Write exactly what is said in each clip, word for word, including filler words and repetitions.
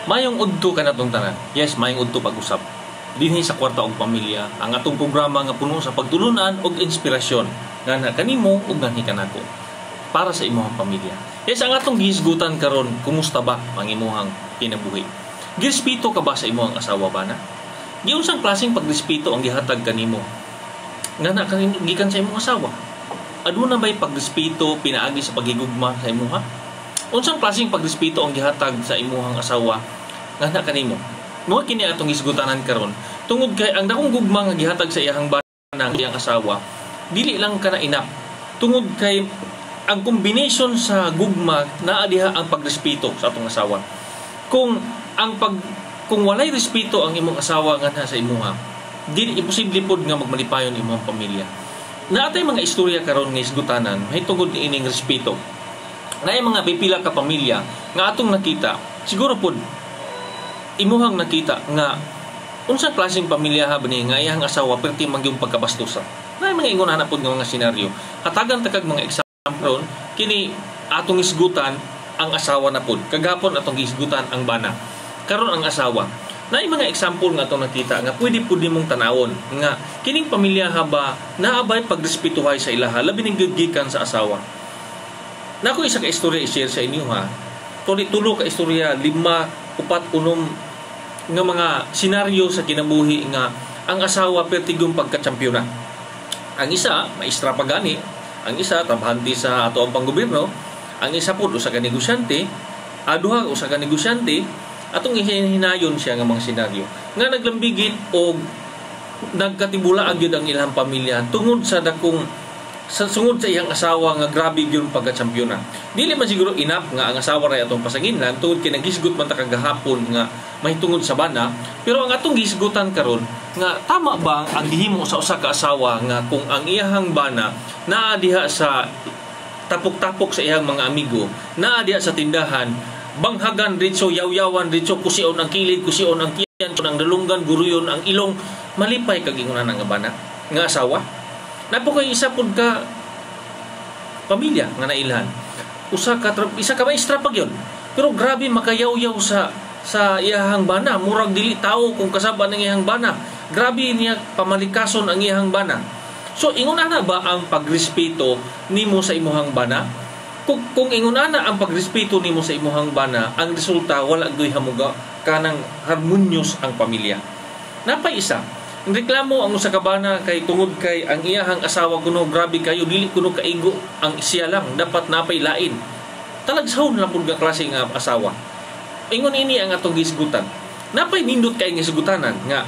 Mayong udto ka na itong tanan. Yes, mayong udto pag-usap. Dinhi sa kwarta og pamilya, ang atong programa nga puno sa pagtulunan og inspirasyon nga na kanimo ug nanhi kanako para sa imong pamilya. Yes, ang atong gihisgutan karon, kumusta ba ang imong kinabuhi? Girespeto ka ba sa imong asawa ba na? Giunsang klaseng pagrespeto ang gihatag kanimo nga na gikan sa imong asawa? Aduna ba'y pagrespeto pinaagi sa paghigugma sa imuha? Unsang klaseng pagrespeto ang gihatag sa imong asawa nga na kanimo? Mo kini atong isgutanan karon tungod kay ang dakong gugma nga gihatag sa iyang bana ang iyang asawa dili lang kana inap tungod kay ang combination sa gugma naa diha ang pagrespeto sa atong asawa. Kung ang pag kung walay respeto ang imong asawa nga sa imuha, dili imposible pod nga magmalipayon imong pamilya. Naatay mga istorya karon nga isgutanan may tungod ni ining respeto. Naay mga pipila ka pamilya nga atong nakita, siguro pod imuhang nakita nga unsang klaseng pamilya ha bani nga iyang asawa perti mangyong pagkabastusa. Na mga ingon ana pod nga mga senaryo. Hatagan takag mga example kini atong isgutan ang asawa na pod. Kagapon atong isgutan ang bana. Karon ang asawa. Na mga example nga atong nakita nga pwede pud nimong tanawon nga kining pamilya ha ba naabay pagrespetuhay sa ilaha labi ning gigikan sa asawa. Nako isa ka istorya i-share sa inyo ha. Tuli tulo ka istorya, lima, upat, unom nga mga senaryo sa kinabuhi nga ang asawa pertigong pagka-champiyona. Ang isa, maestra pa gani. Ang isa, trabahante sa ato ang panggobyerno. Ang isa po, usa ka negosyante. Aduha, usa ka negosyante. Atong hinayon siya nga mga senaryo. Nga naglambigit o nagkatibula agyod ang ilang pamilya tungod sa dakong sa sungod sa iyang asawa nga grabe gyud pagka-champiyona. Dili man siguro inap nga ang asawa ray atong pasanginlan tungod kay naghisgot man ta kagahapon nga mahitungod sa bana, pero ang atong gihisgutan karon nga tama ba ang gihimo sa usa ka asawa nga kung ang iyahang bana naa diha sa tapok-tapok sa iyang mga amigo, naa diha sa tindahan, banghagan ritso, yaw-yawan ritso, kusion ang kilid, kusion ang tiyan, ang dalunggan, guruyon ang ilong, malipay kag ingunan nga bana nga asawa. Napo kay isa pud ka pamilya nga nailhan. Usa ka isa ka maestra pag yon. Pero grabe makayaw-yaw sa sa iyahang bana, murag dili tao kung kasaba ng iyahang bana. Grabe niya pamalikason ang iyahang bana. So ingon ana ba ang pagrespeto nimo sa imong bana? Kung kung ingon ana ang pagrespeto nimo sa imong bana, ang resulta wala gay hamuga kanang harmonious ang pamilya. Napay isa ang reklamo ang usa ka bana kay tungod kay ang iyahang asawa kuno grabe kayo dili kuno kaigo ang siya lang dapat napay lain. Talagsahon na pud nga klase nga asawa. Ingon ini ang atong gisgutan. Napay nindot kay nga sugutanan nga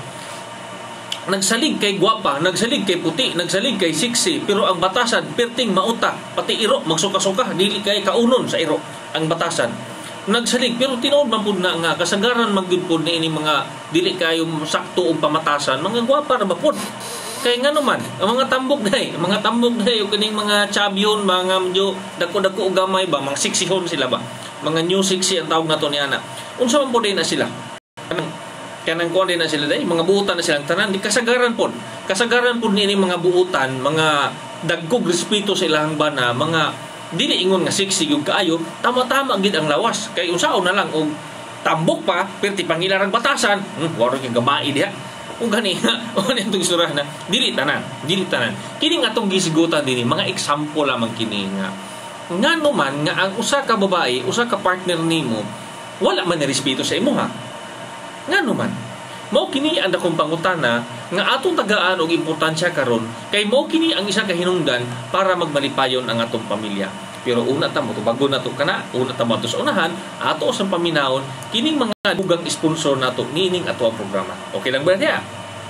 nagsalig kay gwapa, nagsalig kay puti, nagsalig kay sexy, pero ang batasan perting mauta, pati iro magsuka-suka dili kay kaunon sa iro ang batasan. Nagsalig pero tinuod man pud na nga kasagaran magyud pud ni ini mga dili kayo sakto og pamatasan mga gwapa ra ba pud kay ngano man ang mga tambok day mga tambok day og kining mga champion mga medyo dako-dako og gamay ba mga sexy home sila ba mga new sexy ang tawag nato ni ana unsa man pud na sila kanang kanang kuan na sila day mga buutan na silang tanan di kasagaran pud kasagaran pud ni ini mga buutan mga dagkog respeto sa ilang bana mga dili ingon nga sexy yung kaayo, tama-tama gid ang lawas. Kay unsaon na lang og tambok pa, perti pangilarang batasan, hmm, waro yung gamay diha. Kung gani, o nitong surah na, dili tanan, dili tanan. Kini nga atong gisigutan dinhi, mga example lamang kini nga. Ngano man nga ang usa ka babae, usa ka partner nimo, wala man ni respeto sa imo ha. Ngano man. Mao kini ang dakong pangutana nga atong tagaan og importansya karon kay mao kini ang isa ka hinungdan para magmalipayon ang atong pamilya. Pero una ta mo bago nato kana, una ta mo sa unahan ato sa paminawon kining mga dugang sponsor nato nining ato ang programa. Okay lang ba niya?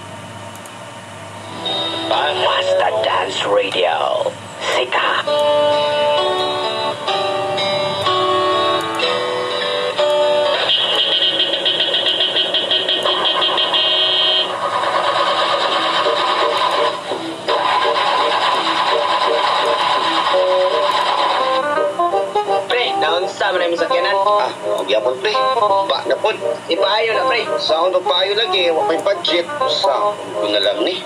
Basta Dance Radio. Sika. Sama na yung sakyanan. Ah, huwag yapon, pre. Ba na po. Ipaayo na, pre. Sa akong pagpaayo lagi, huwag may budget. Sa ko na lang ni.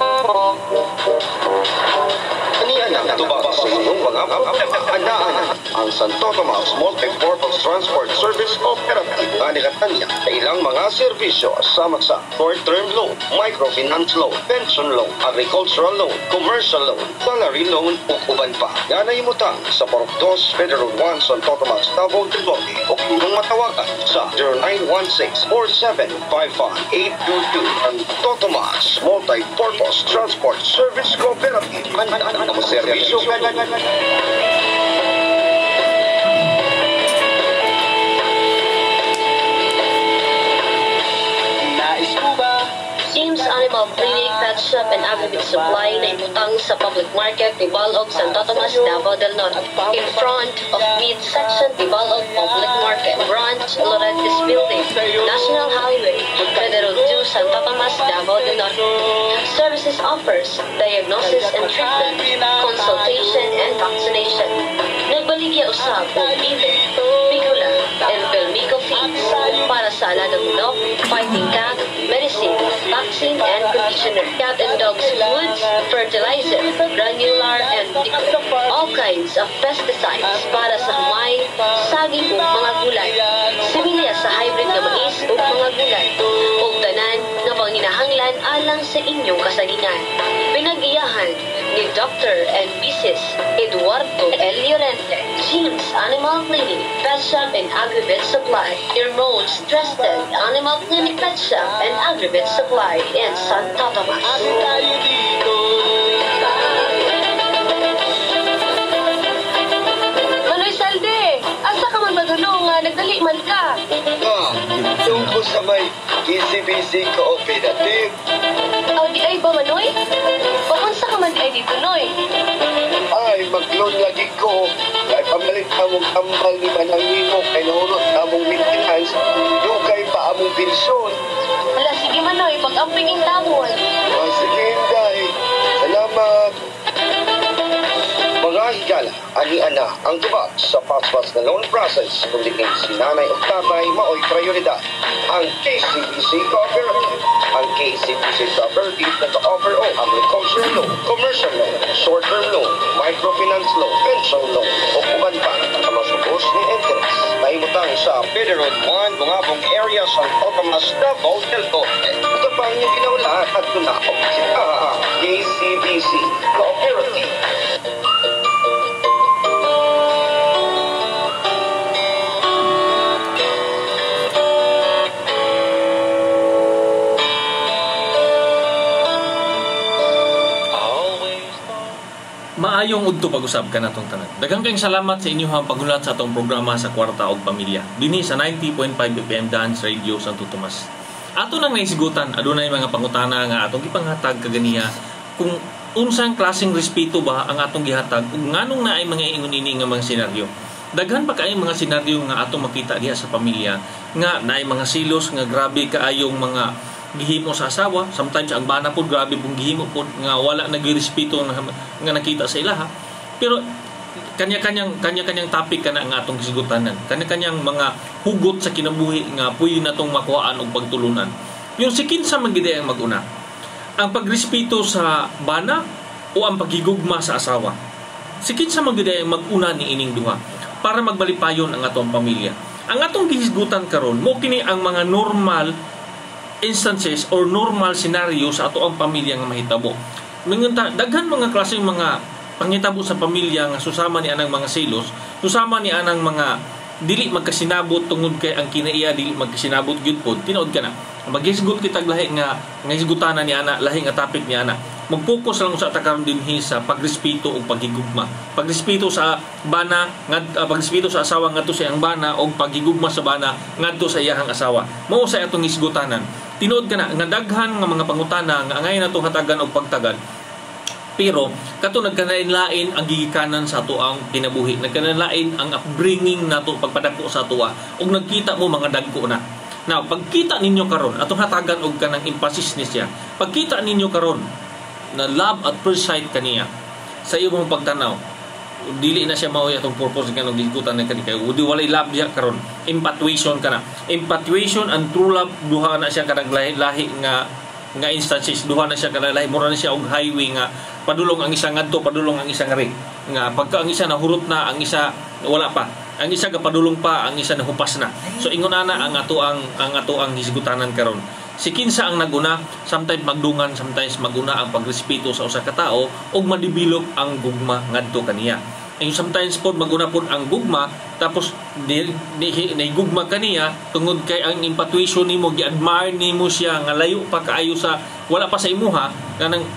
Kaniya na, tubak sa inong mga anaan. Ang Santo Tomas Multi-Purpose Transport Service Cooperative. panagatan niya sa ilang mga serbisyo sama sa short-term loan, microfinance loan, pension loan, agricultural loan, commercial loan, salary loan o uban pa. Yan ay imutang sa Porokdos Federal one Santo Tomas, Davao del Norte o kung matawagan sa zero nine one six, four seven five five, eight two two. Ang Totomas Multi-Purpose Transport Service Cooperative. Ang serbisyo James Animal Clinic, Pet Shop and Agri Supply na imutang sa public market Tibalog, Santo Tomas, Davao del Norte. In front of Meat Section, Tibalog Public Market. Branch, Loretes Building, National Highway, Federal two, Santo Tomas, Davao del Norte. Services offers diagnosis and treatment, consultation and vaccination. Nagbaligya usab ng Bide, Bicula, and Belmico feeds para sa aladang manok, fighting cat, medicine, vaccine and conditioner, cat and dogs foods, fertilizer, granular and liquid, all kinds of pesticides para sa humay, saging ug mga gulay, similya sa hybrid nga mais ug mga gulay, ug tanan nga panginahanglan alang sa inyong kasagingan. Pinag-iyahan ni Doctor and Missus Eduardo L. Llorente, James Animal Clinic, Pet Shop and Agri-Vet Supply, your most trusted Animal Clinic, Pet Shop and Agri-Vet Supply in Santo Tomas. Manoy Salde, asa ka man madulong nga nagdali man ka? Ah, tungkol sa may E C B C Cooperative. Aw di ay ba Manoy? Pakunsa ka man di ay dito Noy? Ay, mag-loan lagi ko. Kay pamalit among tambal ni Manangimo kay nahulot among maintenance. Yung kay pa among pensyon. Wala, sige Manoy, pag-amping yung tamon. Ah, sige, Inday. Salamat. Mga higala, ani-ana ang tubag sa paspas na loan process kung dikin si nanay o tatay mao'y prioridad. Ang K C B C Cooperative. Ang K C B C Cooperative nag-offer o agricultural loan, commercial loan, short-term loan, microfinance loan, pension loan o kuban pa sa masubos ni interest. Naimutang sa Federal one, Bungabong area sa Totomas, Davao del Norte. Ito pa ang yung ginaulaan at tunakot si K C B C Cooperative. Maayong udto pag-usab ka natong tanan. Daghang kayong salamat sa inyong paghulat sa atong programa sa Kwarta og Pamilya. Dinhi sa ninety point five F M Dance Radio Santo Tomas. Ato nang naisigutan adunay mga pangutana nga atong gipanghatag kaganiya kung unsang klaseng respeto ba ang atong gihatag ug nganong naay mga ingon ini nga mga senaryo. Daghan pa kaayong mga senaryo nga atong makita diha sa pamilya nga naay mga silos nga grabe kaayong mga gihimo sa asawa, sometimes ang bana po grabe pong gihimo po nga wala nagirespeto nga, nga nakita sa ilaha. Pero kanya-kanyang kanya-kanyang topic kana ang atong hisgutanan, kanya-kanyang mga hugot sa kinabuhi nga puy natong makuhaan og pagtulunan. Yung si kinsa man gid ang maguna, ang pagrespeto sa bana o ang paghigugma sa asawa. Si kinsa man gid ang maguna ni ining duha para magbalipayon ang atong pamilya. Ang atong gihisgutan karon mo kini ang mga normal instances or normal scenario sa ato ang pamilya nga mahitabo. Mingunta daghan mga klaseng mga panghitabo sa pamilya nga susama ni anang mga silos, susama ni anang mga dili magkasinabot tungod kay ang kinaiya dili magkasinabot gyud pod. Tinuod ka na. Maghisgot kita lahi nga ngahisgutana ni ana, lahi nga topic ni ana. Mag-focus lang sa takaron dinhi sa pagrespeto o paghigugma. Pagrespeto sa bana, ngad uh, pagrespeto sa asawa ngadto sa iyang bana o paghigugma sa bana ngadto sa iyang asawa. Mao sa atong hisgutanan. Tinuod ka na nga daghan nga mga pangutana nga angay natong hatagan og pagtagad. Pero kato nagkanain-lain ang gigikanan sa ato ang kinabuhi. Nagkanain-lain ang upbringing nato pagpadako sa ato ug nagkita mo mga dagko na. Now, pagkita ninyo karon, atong hatagan og kanang emphasis ni siya. Pagkita ninyo karon na love at first sight kaniya sa imong pagtanaw, dili na siya mao atong purpose nga nang diskutan na kani kay udi walay love diha karon, infatuation kana. Infatuation and true love duha na siya kanang lahi nga nga instances, duha na siya kanang lahi, mura na siya og highway nga padulong ang isa ngadto, padulong ang isa nga rin. Nga pagka ang isa nahurot na, ang isa wala pa. Ang isa gapadulong pa, ang isa nahupas na. So ingon ana ang ato ang ang ato ang hisgutanan karon. Si kinsa ang naguna, sometimes magdungan, sometimes maguna ang pagrespeto sa usa ka tawo ug ma-develop ang gugma ngadto kaniya. And sometimes po maguna po ang gugma tapos ni, ni, ni gugma kaniya tungod kay ang infatuation nimo, gi-admire nimo siya nga layo pa kaayo sa wala pa sa imuha kanang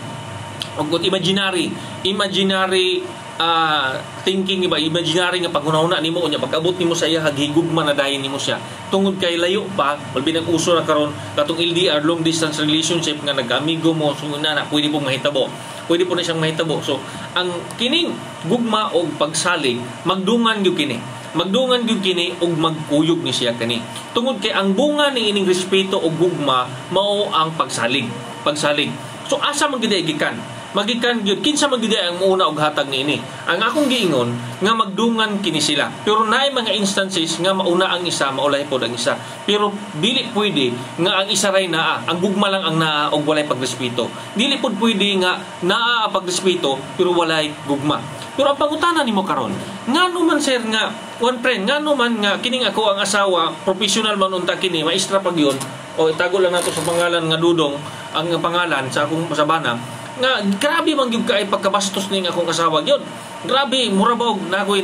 ug imaginary imaginary uh, thinking iba imaginary nga paghunahuna nimo unya pag-abot nimo sa iya hagigugma na dayon nimo siya tungod kay layo pa balbi nang uso na karon katong L D R, long distance relationship nga nag-amigo mo so na, na pwede pong mahitabo pwede po na siyang mahitabo. So ang kining gugma o pagsalig magdungan gyud kini magdungan gyud kini og magkuyog ni siya kani tungod kay ang bunga ni ining respeto o gugma mao ang pagsalig pagsalig. So asa man gyud gikan magikan gyud kinsa man gyud ang una og hatag niini. Ang akong giingon nga magdungan kini sila. Pero naay mga instances nga mauna ang isa, maulay pod ang isa. Pero dili pwede nga ang isa ray naa, ang gugma lang ang naa og walay pagrespeto. Dili pod pwede nga naa ang pagrespeto pero walay gugma. Pero ang pangutana nimo karon, ngano man sir nga one friend, ngano man nga kining ako ang asawa, professional man unta kini, maestra pag yun, o itago lang nato sa pangalan nga Dudong, ang pangalan sa akong masabana, nga grabe man gyud kay pagkabastos ning akong asawa gyud. Grabe mura ba og nakoy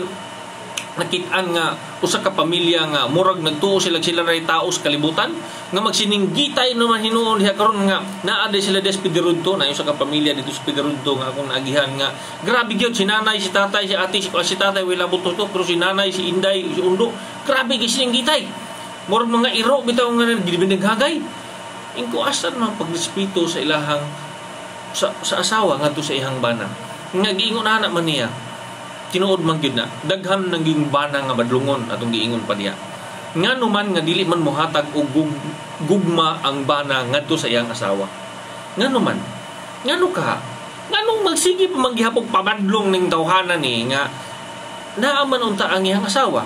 nakit-an nga usa ka pamilya nga murag nagtuo sila sila ray taos kalibutan nga magsininggitay naman hinuon diha karon nga naa day sila des Pidirudto na usa ka pamilya dito sa Pidirudto nga akong naagihan nga grabe gyud si nanay si tatay si ate si, si tatay wala buto to pero si nanay si Inday si Undo grabe gyud sininggitay murag mga iro bitaw nga gibindaghagay ingko asan man pagrespeto sa ilahang sa, sa asawa ngadto sa ihang bana nga giingon ana man niya tinuod man gyud na daghan naging bana nga badlungon atong giingon pa diha ngano man nga dili man mohatag og gug, gugma ang bana ngadto sa iyang asawa ngano man ngano ka nganong magsige pa manggihapog pabadlong ning tawhanan ni nga naa man unta ang iyang asawa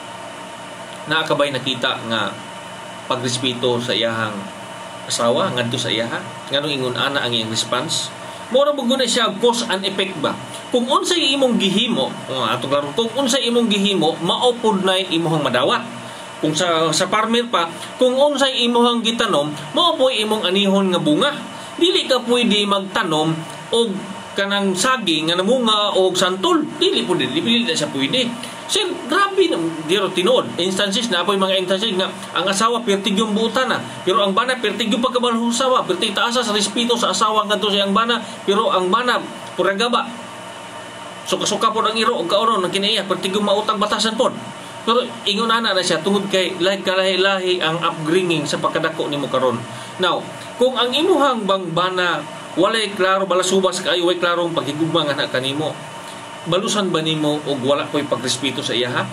naa kabay nakita nga pagrespeto sa iyang asawa ngadto sa iya nganong ingon ana ang iyang response mura bug na siya cause and effect ba kung unsay imong gihimo uh, ato karon kung unsay imong gihimo mao pud nay imong madawat kung sa sa farmer pa kung unsay imong gitanom mao po imong anihon nga bunga dili ka pwede magtanom og kanang saging nga namunga og santol dili pud dili dili sa pwede sir grabe diro tinuod instances na apoy mga instances nga ang asawa pertig yung buutan na pero ang bana pertig yung pagkabalhong asawa pertig taasa sa respeto sa asawa ngadto sa ang bana pero ang bana puragaba suka-suka po ang iro o kauron ng kinaiya pertig yung mautang batasan po pero ingon ana na siya tungod kay lahi kalahi-lahi ang upbringing sa pagkadako nimo karon now kung ang imuhang bang bana walay klaro balasubas kaayo way klarong paghigugma nga kanimo balusan ba nimo og wala ko'y pagrespeto sa iya ha?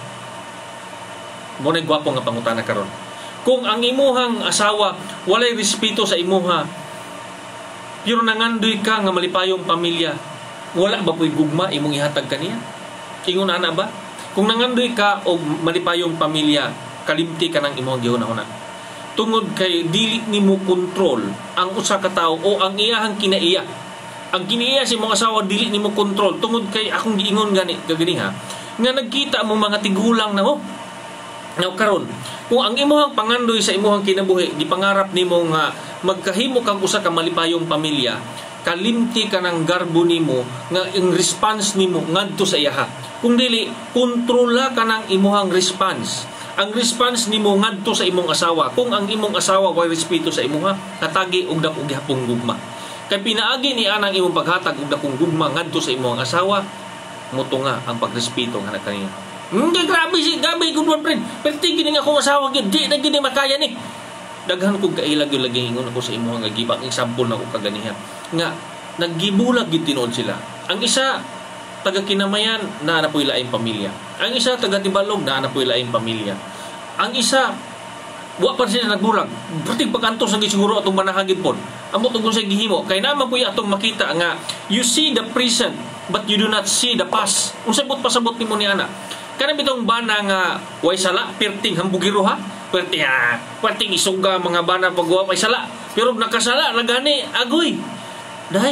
Mo na gwapo nga pangutana karon. Kung ang imuhang asawa walay respeto sa imuha, pero nangandoy ka nga malipayong pamilya, wala ba ko'y gugma imong ihatag kaniya? Ingon ana ba? Kung nangandoy ka og malipayong pamilya, kalimti ka ng imong gihuna-una. Tungod kay dili nimo kontrol ang usa ka tawo o ang iyahang kinaiya. Ang kiniya si mga asawa dili nimo kontrol tungod kay akong giingon gani kagani ha nga nagkita mo mga tigulang na mo now karon kung ang imuhang pangandoy sa imuhang kinabuhi gipangarap nimo nga magkahimo kang usa ka malipayong pamilya kalimti ka ng garbo nimo nga ang response nimo ngadto sa iya kung dili kontrola ka ng imuhang response ang response nimo ngadto sa imong asawa kung ang imong asawa way respeto sa imuha katagi og dako gihapong gugma kay pinaagi ni anang imong paghatag og dakong gugma ngadto sa imong asawa muto nga ang pagrespeto nga kaniya. Hindi grabe si gabi good one friend. Perti gini nga akong asawa gid di na gid makaya ni. Daghan kog kailag yung lagi ingon ako sa imong nga gibang example na ko kaganihan. Nga naggibulag gid tinuod sila. Ang isa taga Kinamayan na napoy laing pamilya. Ang isa taga Tibalog na napoy laing pamilya. Ang isa wa pa sila nagbulag. Perti pagkantos lagi siguro atong manahagid pod. Amo tungkol sa gihimo kay naman po atong makita nga you see the present but you do not see the past unsay but pasabot nimo ni ana kana bitong bana nga way sala perting hambugiro ha perting ha perting isuga mga bana pagwa way sala pero nakasala nagani agoy dai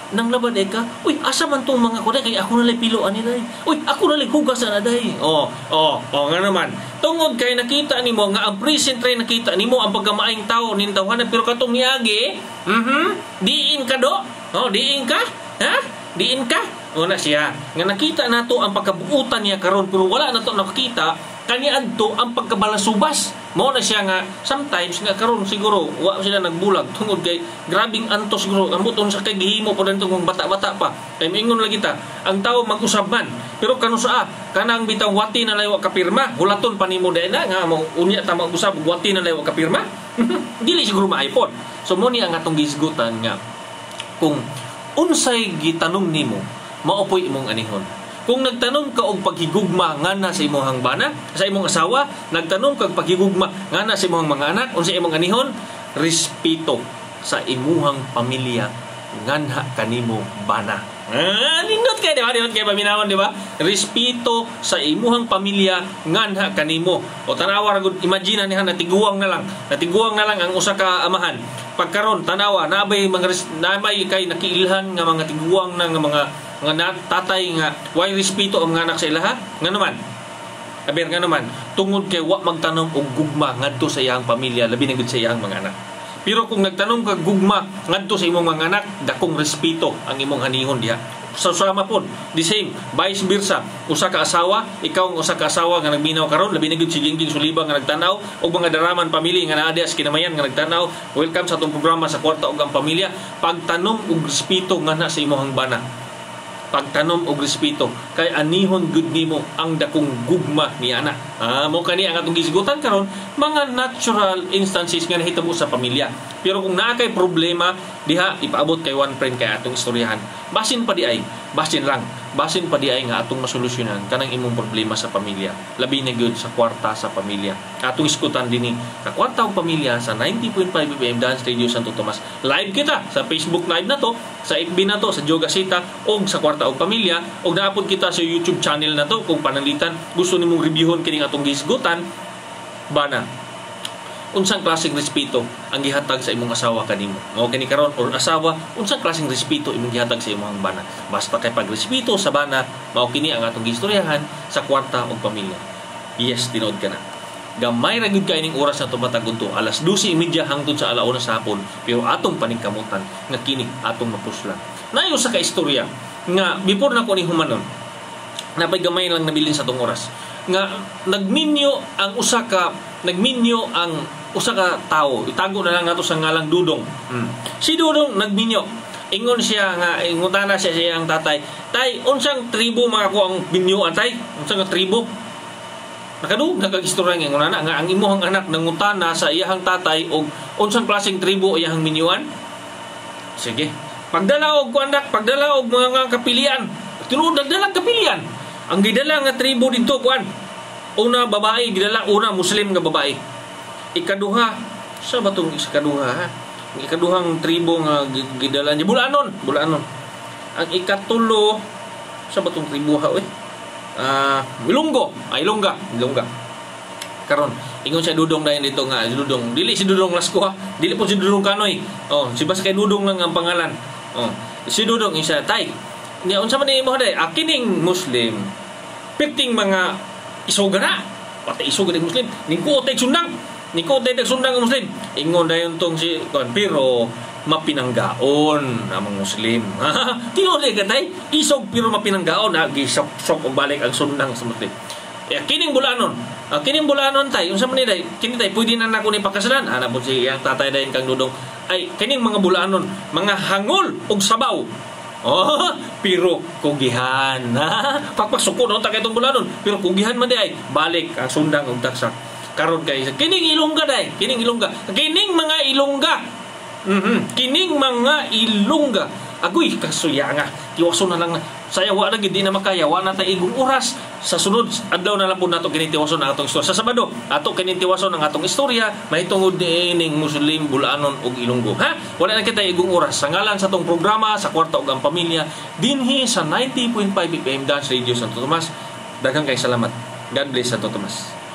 nang laban ay ka, uy, asa man tong mga kuday, kay ako nalay pilo ani day. Uy, ako nalay hugasan na day. Oh, oh, oh, nga naman. Tungod kay nakita nimo nga ang present ray nakita nimo ang pagkamaayong tao nin tawhanan, pero katong niagi, mhm, diin ka do. Oh, diin ka? Ha? Diin ka? O na siya. Nga nakita nato ang pagkabuutan niya karon, pero wala na to nakita kani adto ang pagkabalasubas. Mao na siya nga sometimes nga karon siguro wa sila nagbulag tungod kay grabing antos siguro ambuton sa kay gihimo pa dito kung bata-bata pa. Kay mingon lagi ta, ang tao mag-usab man, pero kanu saa kanang bitang wati na layo kapirma, hulaton pa nimo dai na nga mo unya ta mag-usab wati na layo kapirma. Dili siguro maipon. So mo ni ang atong gisgutan nga kung unsay gitanong nimo maopoy imong anihon. Kung nagtanong ka og paghigugma ngana sa imong bana, sa imong asawa, nagtanong ka og paghigugma ngana sa imong mga anak, unsa imong anihon? Respeto sa imuhang pamilya nganha kanimo bana. Ah, nindot kay di ba? Nindot kay paminawon, di ba? Respeto sa imuhang pamilya nganha kanimo. O tanawa ra gud, imagine niha natiguang na lang. Natiguang na lang ang usa ka amahan. Pagkaron tanawa nabay mga nabay kay nakiilhan nga mga tiguang na nga mga nga tatay nga way respeto ang mga anak sa ilaha nga naman. Aber nga naman tungod kay wa magtanong og gugma ngadto sa iyang pamilya, labi na gud sa iyang mga anak. Pero kung nagtanong ka gugma ngadto sa imong mga anak, dakong respeto ang imong hanihon diha. Sa sama pod, the same, vice versa. Usa ka asawa, ikaw ang usa ka asawa nga nagminaw karon, labi na gud si Gingging Sulibang nga nagtanaw og mga daraman pamilya nga naa diha sa kinamayan nga nagtanaw. Welcome sa atong programa sa Kwarta ug ang Pamilya. Pagtanom og respeto ngana sa imong bana. Pagtanom og respeto kay anihon gud nimo ang dakong gugma ni ana. Ah, mo kani ang atong gisgutan karon, mga natural instances nga nahitabo sa pamilya. Pero kung naa kay problema diha, ipaabot kay one friend kay atong istoryahan. Basin pa di ay, basin lang. Basin pa di ay nga atong masolusyonan kanang imong problema sa pamilya. Labi na gyud sa Kwarta sa Pamilya. Atong iskutan dinhi sa Kwarta ug Pamilya sa ninety point five F M Dance Radio Santo Tomas. Live kita sa Facebook Live na to, sa F B na to, sa Jogasita og sa Kwarta ug Pamilya, og naapod kita sa YouTube channel na to kung pananglitan gusto nimong reviewon kining atong gisgutan bana. Unsang klaseng respeto ang gihatag sa imong asawa kanimo? Mao kini karon or asawa, unsang klaseng respeto imong gihatag sa imong bana? Basta kay pagrespeto sa bana, mao kini ang atong gistoryahan sa Kwarta ug Pamilya. Yes, tinuod ka na. Gamay ra gyud kay ning oras na tumatag unto alas dose trenta hangtod sa alauna sa hapon, pero atong paningkamutan nga kini atong mapuslan. Nayo sa ka istorya nga before na ko ni humanon, napay gamay lang nabilin sa tong oras nga nagminyo ang usa ka nagminyo ang usa ka tawo, itago na lang nato sa ngalang Dudong. Hmm. Si Dudong nagminyo, ingon siya nga ingutana siya sa iyang tatay, tay unsang tribo mga ko ang binyoan tay? Unsang tribo? Nakadug nakagistorya nga ingon na nga ang imuhang anak nangutana sa iyang tatay og unsang klaseng tribo iyang binyuan? Sige. Pagdala og anak, pagdala og mga kapilian. Tinuod nagdala kapilian. Ang gidala nga tribo dito kuan, una babae gidala, una Muslim nga babae. Ikaduha, sa batong ikaduha ha? Ang ikaduhang tribo nga gidala niya Bulanon, Bulanon. Ang ikatulo, sa batong tribo ha, eh? Ah, uh, Ilonggo, ay Ilongga, Ilongga. Karon, ingon siya Dudong dayon dito nga, Dudong. Dili si Dudong Lasko ha, dili po si Dudong Kanoy. Oh, si bas kay Dudong lang ang pangalan. Oh, si Dudong isa tay. Nya unsa man imo day? Akining Muslim. Piting mga isoga na. Pati isoga ng Muslim. Ningko tay sundang. Ningko tay sundang ang Muslim. Ingon dayon tong si kon pero mapinanggaon ang mga Muslim. Tinuod ka tay, isog pero mapinanggaon, gisok-sok og balik ang sundang sa Muslim. Eh kining Bulanon, uh, kining Bulanon tay, unsa man ni day? Kini tay pwede na nako ni pakasalan. Ana po si yang tatay dayon kang Dudong. Ay kining mga Bulanon, mga hangol og sabaw. Oh, pero kugihan. Pagpasukod on ta kay tong Bulanon, pero kugihan man di ay balik ang sundang og taksak. Karon kay kining Ilongga day, kining Ilongga. Kining mga Ilongga. Mhm. Kining mga Ilongga. Agoy kasuya nga. Tiwason na lang na. Saya wa na gid di na makaya, wa na ta igong oras. Sa sunod adlaw na lang pud nato kini tiwason ang atong istorya. Sa Sabado, ato kini tiwason ang atong istorya mahitungod diining Muslim Bulanon ug Ilonggo. Ha? Wala na kita igong oras. Sa ngalan sa atong programa sa Kwarta ug ang Pamilya dinhi sa ninety point five F M Dance Radio Santo Tomas. Daghang kay salamat. God bless Santo Tomas.